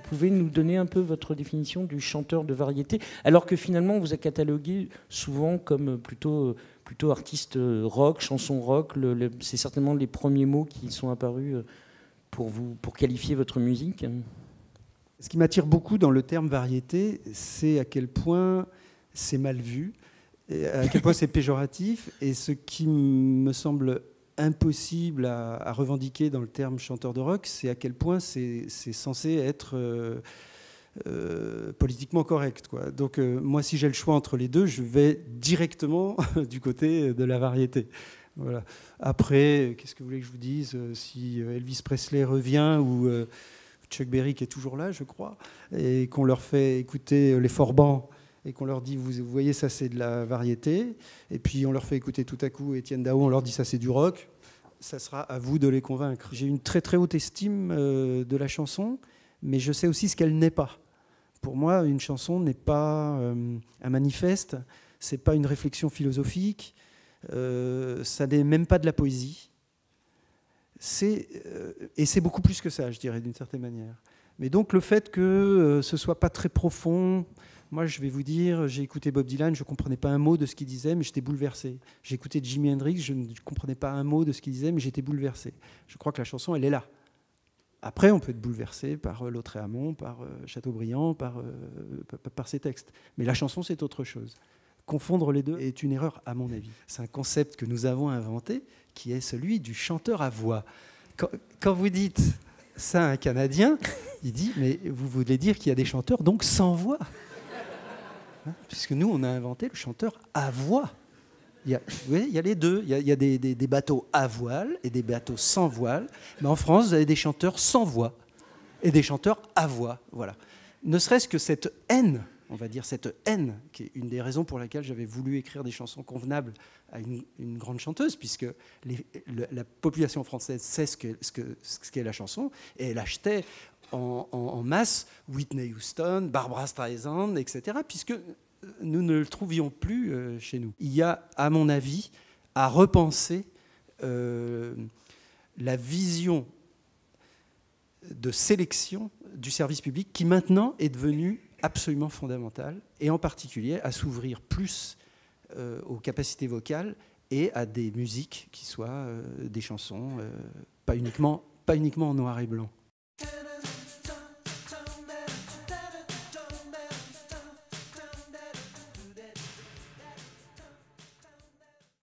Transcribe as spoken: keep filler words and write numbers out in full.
pouvez nous donner un peu votre définition du chanteur de variété, alors que finalement on vous a catalogué souvent comme plutôt, plutôt artiste rock, chanson rock. Le, le, c'est certainement les premiers mots qui sont apparus pour, vous, pour qualifier votre musique. Ce qui m'attire beaucoup dans le terme variété, c'est à quel point c'est mal vu, et à quel point c'est péjoratif, et ce qui me semble impossible à, à revendiquer dans le terme chanteur de rock, c'est à quel point c'est, c'est censé être euh, euh, politiquement correct, quoi. Donc euh, moi, si j'ai le choix entre les deux, je vais directement du côté de la variété. Voilà. Après, qu'est-ce que vous voulez que je vous dise, si Elvis Presley revient ou euh, Chuck Berry qui est toujours là, je crois, et qu'on leur fait écouter les Forbans et qu'on leur dit, vous voyez, ça c'est de la variété, et puis on leur fait écouter tout à coup Étienne Dao, on leur dit ça c'est du rock, ça sera à vous de les convaincre. J'ai une très très haute estime euh, de la chanson, mais je sais aussi ce qu'elle n'est pas. Pour moi, une chanson n'est pas euh, un manifeste, c'est pas une réflexion philosophique, euh, ça n'est même pas de la poésie. C'est, euh, et c'est beaucoup plus que ça, je dirais, d'une certaine manière. Mais donc le fait que euh, ce soit pas très profond, moi je vais vous dire, j'ai écouté Bob Dylan, je ne comprenais pas un mot de ce qu'il disait, mais j'étais bouleversé. J'ai écouté Jimi Hendrix, je ne comprenais pas un mot de ce qu'il disait, mais j'étais bouleversé. Je crois que la chanson, elle est là. Après, on peut être bouleversé par euh, Lautréamont, par euh, Chateaubriand, par, euh, par, par ses textes. Mais la chanson, c'est autre chose. Confondre les deux est une erreur, à mon avis. C'est un concept que nous avons inventé, qui est celui du chanteur à voix. Quand, quand vous dites ça à un Canadien, il dit, mais vous voulez dire qu'il y a des chanteurs donc sans voix, hein, puisque nous, on a inventé le chanteur à voix. Il y a, vous voyez, il y a les deux. Il y a, il y a des, des, des bateaux à voile et des bateaux sans voile. Mais en France, vous avez des chanteurs sans voix et des chanteurs à voix. Voilà. Ne serait-ce que cette haine, on va dire cette haine, qui est une des raisons pour laquelle j'avais voulu écrire des chansons convenables à une, une grande chanteuse, puisque les, le, la population française sait ce qu'est, ce, que, ce qu'est la chanson, et elle achetait en, en, en masse Whitney Houston, Barbra Streisand, et cetera, puisque nous ne le trouvions plus euh, chez nous. Il y a, à mon avis, à repenser euh, la vision de sélection du service public qui maintenant est devenue absolument fondamentale, et en particulier à s'ouvrir plus euh, aux capacités vocales et à des musiques qui soient euh, des chansons, euh, pas uniquement, pas uniquement en noir et blanc.